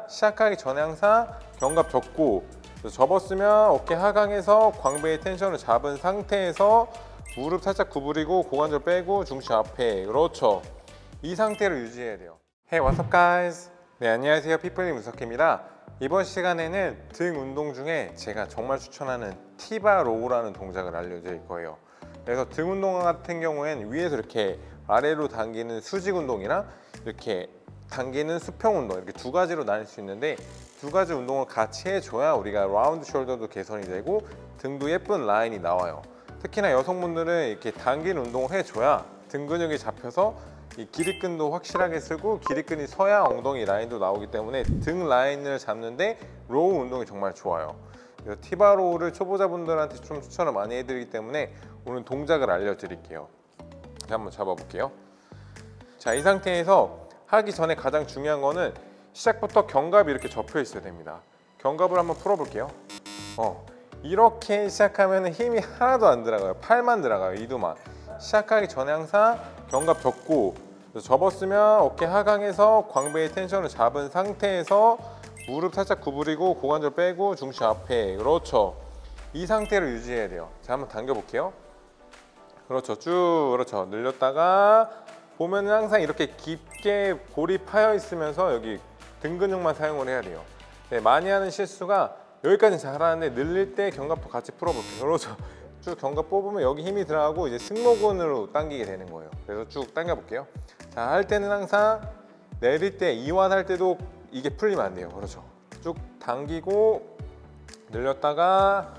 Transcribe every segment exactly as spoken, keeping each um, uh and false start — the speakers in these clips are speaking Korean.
시작하기 전에 항상 견갑 접고, 접었으면 어깨 하강에서 광배의 텐션을 잡은 상태에서 무릎 살짝 구부리고 고관절 빼고 중심 앞에. 그렇죠. 이 상태를 유지해야 돼요. Hey, what's up guys? 네, 안녕하세요. 피플링 문석희입니다. 이번 시간에는 등 운동 중에 제가 정말 추천하는 티바 로우라는 동작을 알려드릴 거예요. 그래서 등 운동 같은 경우에는 위에서 이렇게 아래로 당기는 수직 운동이랑 이렇게 당기는 수평 운동, 이렇게 두 가지로 나뉠 수 있는데, 두 가지 운동을 같이 해줘야 우리가 라운드 숄더도 개선이 되고 등도 예쁜 라인이 나와요. 특히나 여성분들은 이렇게 당기는 운동을 해줘야 등 근육이 잡혀서 이 기립근도 확실하게 쓰고 기립근이 서야 엉덩이 라인도 나오기 때문에 등 라인을 잡는데 로우 운동이 정말 좋아요. 그래서 티바 로우를 초보자분들한테 좀 추천을 많이 해드리기 때문에 오늘 동작을 알려드릴게요. 한번 잡아볼게요. 자, 이 상태에서 하기 전에 가장 중요한 거는 시작부터 견갑이 이렇게 접혀 있어야 됩니다. 견갑을 한번 풀어볼게요. 어, 이렇게 시작하면 힘이 하나도 안 들어가요. 팔만 들어가요. 이두만. 시작하기 전에 항상 견갑 접고, 접었으면 어깨 하강에서 광배의 텐션을 잡은 상태에서 무릎 살짝 구부리고 고관절 빼고 중심 앞에. 그렇죠. 이 상태를 유지해야 돼요. 자, 한번 당겨볼게요. 그렇죠. 쭉, 그렇죠. 늘렸다가 보면은 항상 이렇게 깊게 골이 파여 있으면서 여기 등 근육만 사용을 해야 돼요. 네, 많이 하는 실수가 여기까지는 잘하는데 늘릴 때 견갑도 같이 풀어볼게요. 그렇죠. 쭉 견갑 뽑으면 여기 힘이 들어가고 이제 승모근으로 당기게 되는 거예요. 그래서 쭉 당겨볼게요. 자, 할 때는 항상 내릴 때 이완할 때도 이게 풀리면 안 돼요. 그렇죠. 쭉 당기고 늘렸다가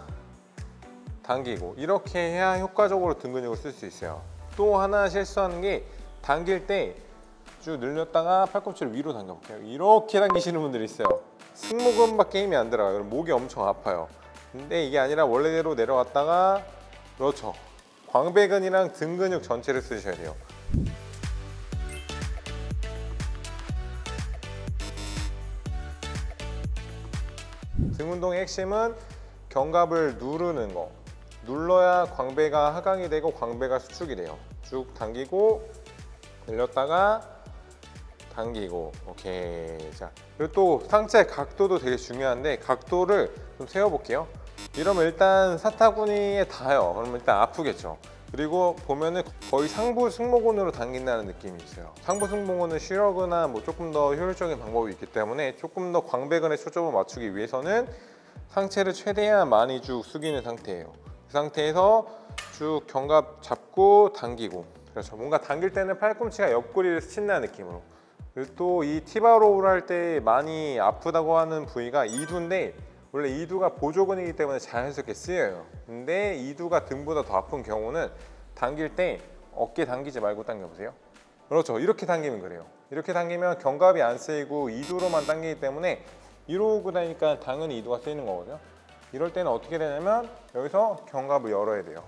당기고, 이렇게 해야 효과적으로 등 근육을 쓸 수 있어요. 또 하나 실수하는 게 당길 때 쭉 늘렸다가 팔꿈치를 위로 당겨볼게요. 이렇게 당기시는 분들이 있어요. 승모근밖에 힘이 안 들어가요. 그럼 목이 엄청 아파요. 근데 이게 아니라 원래대로 내려갔다가, 그렇죠, 광배근이랑 등 근육 전체를 쓰셔야 돼요. 등 운동의 핵심은 견갑을 누르는 거. 눌러야 광배가 하강이 되고 광배가 수축이 돼요. 쭉 당기고 늘렸다가 당기고. 오케이. 자, 그리고 또 상체 각도도 되게 중요한데 각도를 좀 세워볼게요. 이러면 일단 사타구니에 닿아요. 그러면 일단 아프겠죠. 그리고 보면은 거의 상부 승모근으로 당긴다는 느낌이 있어요. 상부 승모근은 쉬러그나 뭐 조금 더 효율적인 방법이 있기 때문에 조금 더 광배근에 초점을 맞추기 위해서는 상체를 최대한 많이 쭉 숙이는 상태예요. 그 상태에서 쭉 견갑 잡고 당기고. 그렇죠. 뭔가 당길 때는 팔꿈치가 옆구리를 스친다는 느낌으로. 그리고 또 이 티바 로우를 할 때 많이 아프다고 하는 부위가 이두인데, 원래 이두가 보조근이기 때문에 자연스럽게 쓰여요. 근데 이두가 등보다 더 아픈 경우는 당길 때 어깨 당기지 말고 당겨보세요. 그렇죠. 이렇게 당기면 그래요. 이렇게 당기면 견갑이 안 쓰이고 이두로만 당기기 때문에 이러고 다니까 당연히 이두가 쓰이는 거거든요. 이럴 때는 어떻게 되냐면 여기서 견갑을 열어야 돼요.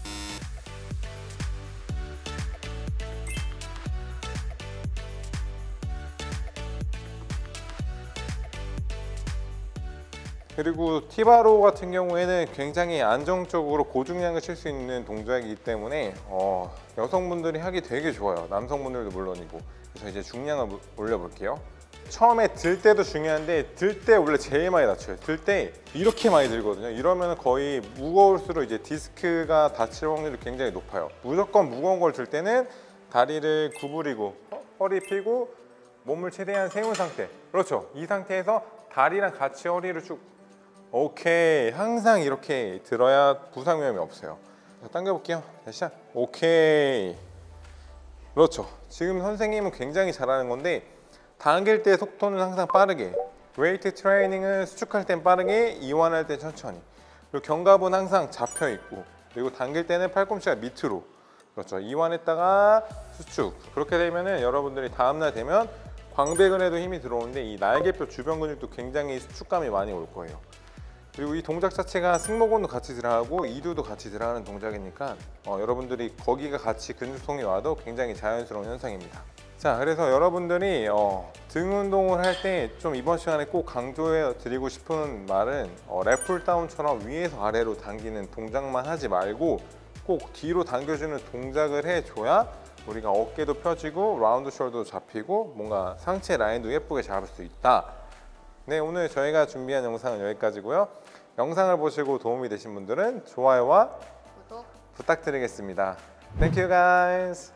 그리고 티바 로우 같은 경우에는 굉장히 안정적으로 고중량을 칠 수 있는 동작이기 때문에 어, 여성분들이 하기 되게 좋아요. 남성분들도 물론이고. 그래서 이제 중량을 올려볼게요. 처음에 들 때도 중요한데 들 때 원래 제일 많이 다쳐요. 들 때 이렇게 많이 들거든요. 이러면 거의 무거울수록 이제 디스크가 다칠 확률이 굉장히 높아요. 무조건 무거운 걸 들 때는 다리를 구부리고 허리 펴고 몸을 최대한 세운 상태. 그렇죠. 이 상태에서 다리랑 같이 허리를 쭉, 오케이. 항상 이렇게 들어야 부상 위험이 없어요. 당겨볼게요. 다시. 오케이. 그렇죠. 지금 선생님은 굉장히 잘하는 건데 당길 때 속도는 항상 빠르게, 웨이트 트레이닝은 수축할 땐 빠르게, 이완할 땐 천천히. 그리고 견갑은 항상 잡혀 있고, 그리고 당길 때는 팔꿈치가 밑으로. 그렇죠. 이완했다가 수축. 그렇게 되면은 여러분들이 다음날 되면 광배근에도 힘이 들어오는데 이 날개뼈 주변 근육도 굉장히 수축감이 많이 올 거예요. 그리고 이 동작 자체가 승모근도 같이 들어가고 이두도 같이 들어가는 동작이니까 어, 여러분들이 거기가 같이 근육통이 와도 굉장히 자연스러운 현상입니다. 자, 그래서 여러분들이 어, 등 운동을 할 때 좀 이번 시간에 꼭 강조해 드리고 싶은 말은 어, 랩풀다운처럼 위에서 아래로 당기는 동작만 하지 말고 꼭 뒤로 당겨주는 동작을 해줘야 우리가 어깨도 펴지고 라운드 숄더도 잡히고 뭔가 상체 라인도 예쁘게 잡을 수 있다 네, 오늘 저희가 준비한 영상은 여기까지고요. 영상을 보시고 도움이 되신 분들은 좋아요와 구독 부탁드리겠습니다. Thank you guys.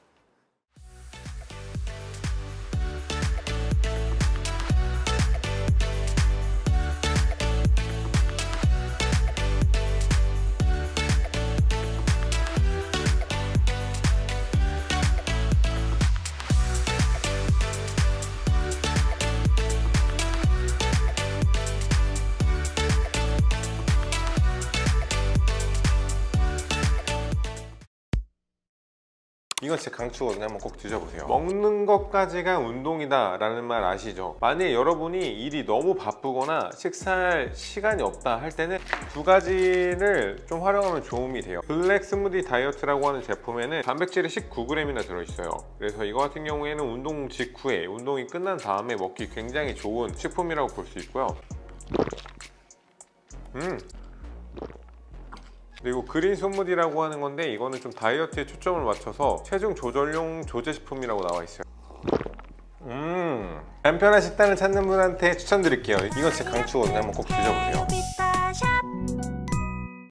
이건 진짜 강추거든요. 한번 꼭 드셔보세요. 먹는 것까지가 운동이다 라는 말 아시죠? 만약에 여러분이 일이 너무 바쁘거나 식사할 시간이 없다 할 때는 두 가지를 좀 활용하면 도움이 돼요. 블랙 스무디 다이어트라고 하는 제품에는 단백질이 십구 그램이나 들어있어요. 그래서 이거 같은 경우에는 운동 직후에, 운동이 끝난 다음에 먹기 굉장히 좋은 식품이라고 볼 수 있고요. 음 그리고 그린 스무디라고 하는 건데, 이거는 좀 다이어트에 초점을 맞춰서 체중 조절용 조제식품이라고 나와 있어요. 음 간편한 식단을 찾는 분한테 추천드릴게요. 이건 진짜 강추거든요. 한번 꼭 드셔보세요.